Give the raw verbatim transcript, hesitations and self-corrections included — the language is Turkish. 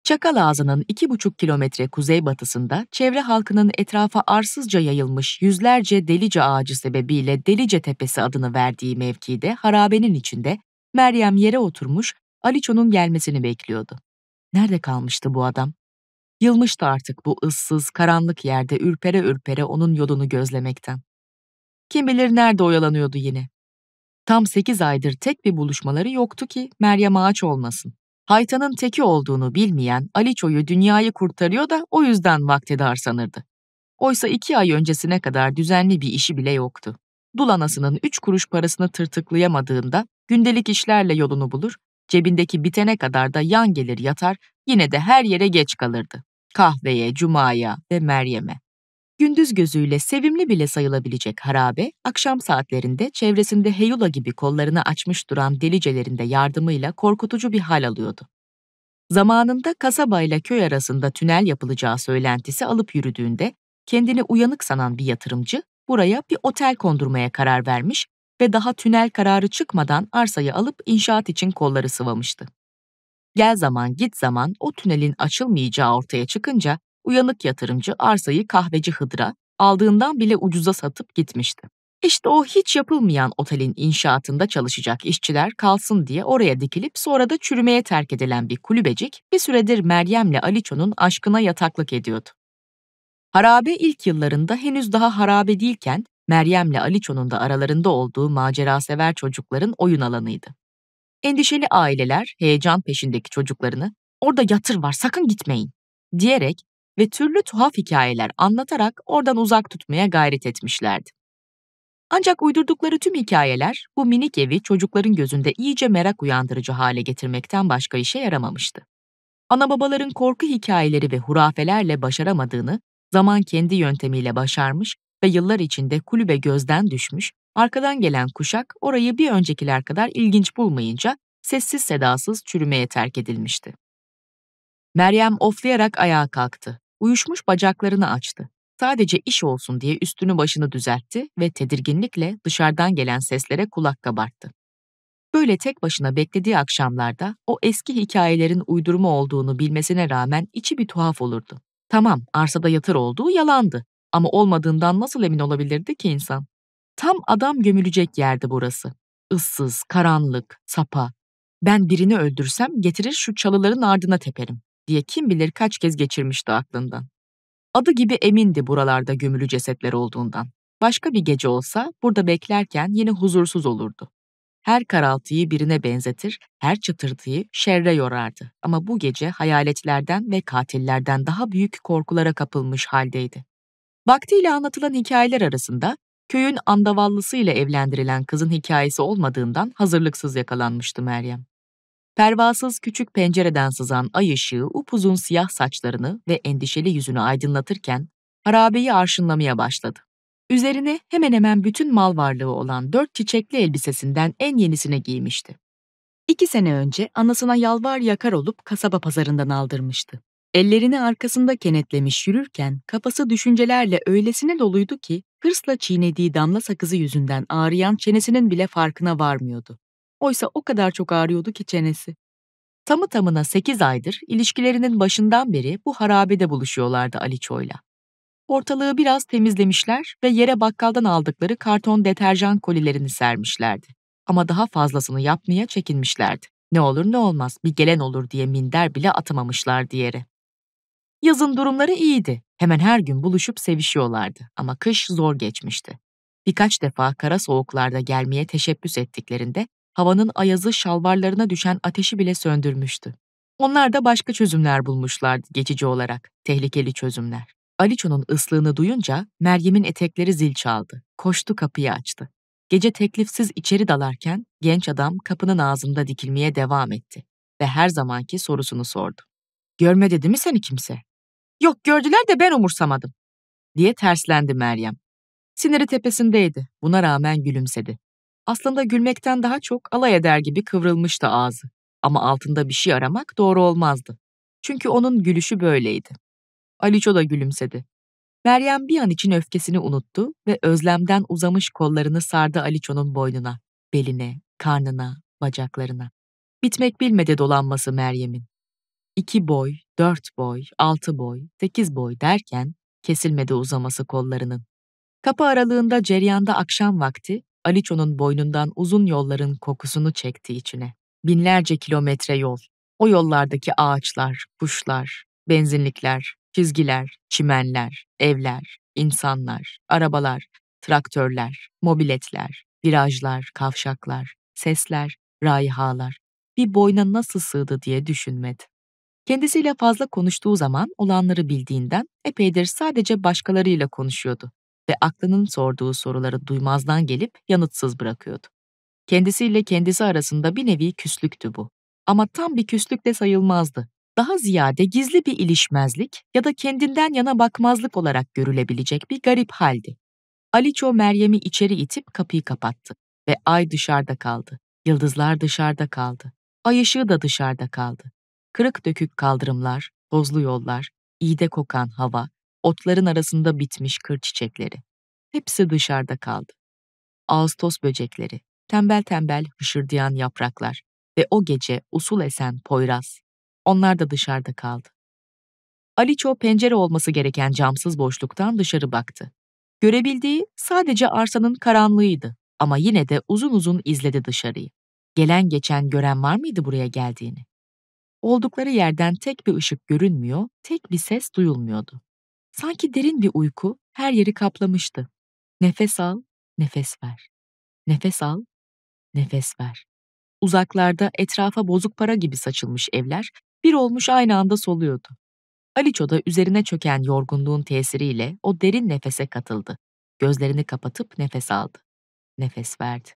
Çakalazı'nın iki buçuk kilometre kuzeybatısında çevre halkının etrafa arsızca yayılmış yüzlerce delice ağacı sebebiyle Delice Tepesi adını verdiği mevkide harabenin içinde Meryem yere oturmuş Aliço'nun gelmesini bekliyordu. Nerede kalmıştı bu adam? Yılmıştı artık bu ıssız, karanlık yerde ürpere ürpere onun yolunu gözlemekten. Kim bilir nerede oyalanıyordu yine. Tam sekiz aydır tek bir buluşmaları yoktu ki Meryem ağaç olmasın. Haytanın teki olduğunu bilmeyen Aliço'yu dünyayı kurtarıyor da o yüzden vaktedar sanırdı. Oysa iki ay öncesine kadar düzenli bir işi bile yoktu. Dul anasının üç kuruş parasını tırtıklayamadığında gündelik işlerle yolunu bulur, cebindeki bitene kadar da yan gelir yatar, yine de her yere geç kalırdı. Kahveye, cumaya ve Meryem'e. Gündüz gözüyle sevimli bile sayılabilecek harabe, akşam saatlerinde çevresinde heyula gibi kollarını açmış duran delicelerin de yardımıyla korkutucu bir hal alıyordu. Zamanında kasabayla köy arasında tünel yapılacağı söylentisi alıp yürüdüğünde, kendini uyanık sanan bir yatırımcı, buraya bir otel kondurmaya karar vermiş ve daha tünel kararı çıkmadan arsayı alıp inşaat için kolları sıvamıştı. Gel zaman git zaman o tünelin açılmayacağı ortaya çıkınca, uyanık yatırımcı arsayı kahveci Hıdır'a aldığından bile ucuza satıp gitmişti. İşte o hiç yapılmayan otelin inşaatında çalışacak işçiler kalsın diye oraya dikilip sonra da çürümeye terk edilen bir kulübecik bir süredir Meryem'le Aliço'nun aşkına yataklık ediyordu. Harabe ilk yıllarında henüz daha harabe değilken Meryem'le Aliço'nun da aralarında olduğu macerasever çocukların oyun alanıydı. Endişeli aileler heyecan peşindeki çocuklarını "Orada yatır var, sakın gitmeyin" diyerek ve türlü tuhaf hikayeler anlatarak oradan uzak tutmaya gayret etmişlerdi. Ancak uydurdukları tüm hikayeler bu minik evi çocukların gözünde iyice merak uyandırıcı hale getirmekten başka işe yaramamıştı. Ana babaların korku hikayeleri ve hurafelerle başaramadığını zaman kendi yöntemiyle başarmış ve yıllar içinde kulübe gözden düşmüş, arkadan gelen kuşak orayı bir öncekiler kadar ilginç bulmayınca sessiz sedasız çürümeye terk edilmişti. Meryem oflayarak ayağa kalktı. Uyuşmuş bacaklarını açtı. Sadece iş olsun diye üstünü başını düzeltti ve tedirginlikle dışarıdan gelen seslere kulak kabarttı. Böyle tek başına beklediği akşamlarda o eski hikayelerin uydurma olduğunu bilmesine rağmen içi bir tuhaf olurdu. Tamam, arsada yatır olduğu yalandı ama olmadığından nasıl emin olabilirdi ki insan? Tam adam gömülecek yerdi burası. Issız, karanlık, sapa. Ben birini öldürsem getirir şu çalıların ardına teperim diye kim bilir kaç kez geçirmişti aklından. Adı gibi emindi buralarda gömülü cesetler olduğundan. Başka bir gece olsa burada beklerken yine huzursuz olurdu. Her karaltıyı birine benzetir, her çıtırtıyı şerre yorardı. Ama bu gece hayaletlerden ve katillerden daha büyük korkulara kapılmış haldeydi. Vaktiyle anlatılan hikayeler arasında köyün andavallısıyla evlendirilen kızın hikayesi olmadığından hazırlıksız yakalanmıştı Meryem. Pervasız küçük pencereden sızan ay ışığı upuzun siyah saçlarını ve endişeli yüzünü aydınlatırken harabeyi arşınlamaya başladı. Üzerine hemen hemen bütün mal varlığı olan dört çiçekli elbisesinden en yenisini giymişti. İki sene önce anasına yalvar yakar olup kasaba pazarından aldırmıştı. Ellerini arkasında kenetlemiş yürürken kafası düşüncelerle öylesine doluydu ki hırsla çiğnediği damla sakızı yüzünden ağrıyan çenesinin bile farkına varmıyordu. Oysa o kadar çok ağrıyordu ki çenesi. Tamı tamına sekiz aydır ilişkilerinin başından beri bu harabede buluşuyorlardı Aliço'yla. Ortalığı biraz temizlemişler ve yere bakkaldan aldıkları karton deterjan kolilerini sermişlerdi. Ama daha fazlasını yapmaya çekinmişlerdi. Ne olur ne olmaz bir gelen olur diye minder bile atamamışlardı yere. Yazın durumları iyiydi. Hemen her gün buluşup sevişiyorlardı ama kış zor geçmişti. Birkaç defa kara soğuklarda gelmeye teşebbüs ettiklerinde havanın ayazı şalvarlarına düşen ateşi bile söndürmüştü. Onlar da başka çözümler bulmuşlardı geçici olarak, tehlikeli çözümler. Aliço'nun ıslığını duyunca Meryem'in etekleri zil çaldı. Koştu kapıyı açtı. Gece teklifsiz içeri dalarken genç adam kapının ağzında dikilmeye devam etti ve her zamanki sorusunu sordu. "Görmedi değil mi seni kimse?" "Yok, gördüler de ben umursamadım," diye terslendi Meryem. Siniri tepesindeydi. Buna rağmen gülümsedi. Aslında gülmekten daha çok alay eder gibi kıvrılmıştı ağzı. Ama altında bir şey aramak doğru olmazdı. Çünkü onun gülüşü böyleydi. Aliço da gülümsedi. Meryem bir an için öfkesini unuttu ve özlemden uzamış kollarını sardı Aliço'nun boynuna, beline, karnına, bacaklarına. Bitmek bilmedi dolanması Meryem'in. İki boy, dört boy, altı boy, sekiz boy derken kesilmedi uzaması kollarının. Kapı aralığında cereyanda akşam vakti, Aliço'nun boynundan uzun yolların kokusunu çekti içine. Binlerce kilometre yol. O yollardaki ağaçlar, kuşlar, benzinlikler, çizgiler, çimenler, evler, insanlar, arabalar, traktörler, mobiletler, virajlar, kavşaklar, sesler, raihalar. Bir boyna nasıl sığdı diye düşünmedi. Kendisiyle fazla konuştuğu zaman olanları bildiğinden epeydir sadece başkalarıyla konuşuyordu ve aklının sorduğu soruları duymazdan gelip yanıtsız bırakıyordu. Kendisiyle kendisi arasında bir nevi küslüktü bu. Ama tam bir küslük de sayılmazdı. Daha ziyade gizli bir ilişmezlik ya da kendinden yana bakmazlık olarak görülebilecek bir garip haldi. Aliço Meryem'i içeri itip kapıyı kapattı ve ay dışarıda kaldı. Yıldızlar dışarıda kaldı. Ay ışığı da dışarıda kaldı. Kırık dökük kaldırımlar, tozlu yollar, iğde kokan hava, otların arasında bitmiş kır çiçekleri. Hepsi dışarıda kaldı. Ağustos böcekleri, tembel tembel hışırdayan yapraklar ve o gece usul esen Poyraz. Onlar da dışarıda kaldı. Aliço pencere olması gereken camsız boşluktan dışarı baktı. Görebildiği sadece arsanın karanlığıydı ama yine de uzun uzun izledi dışarıyı. Gelen geçen gören var mıydı buraya geldiğini? Oldukları yerden tek bir ışık görünmüyor, tek bir ses duyulmuyordu. Sanki derin bir uyku her yeri kaplamıştı. Nefes al, nefes ver. Nefes al, nefes ver. Uzaklarda etrafa bozuk para gibi saçılmış evler bir olmuş aynı anda soluyordu. Aliço da üzerine çöken yorgunluğun tesiriyle o derin nefese katıldı. Gözlerini kapatıp nefes aldı. Nefes verdi.